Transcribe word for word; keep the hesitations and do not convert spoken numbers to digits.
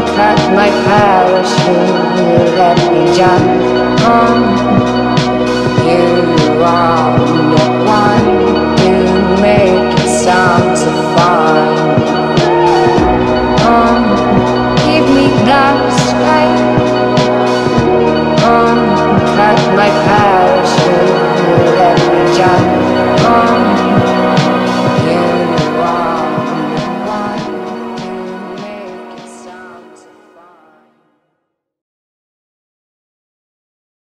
cut my parachute, let me jump on. You are the one who make it sound so fine. Um, give me that strength. Um, cut my parachute, let me jump on.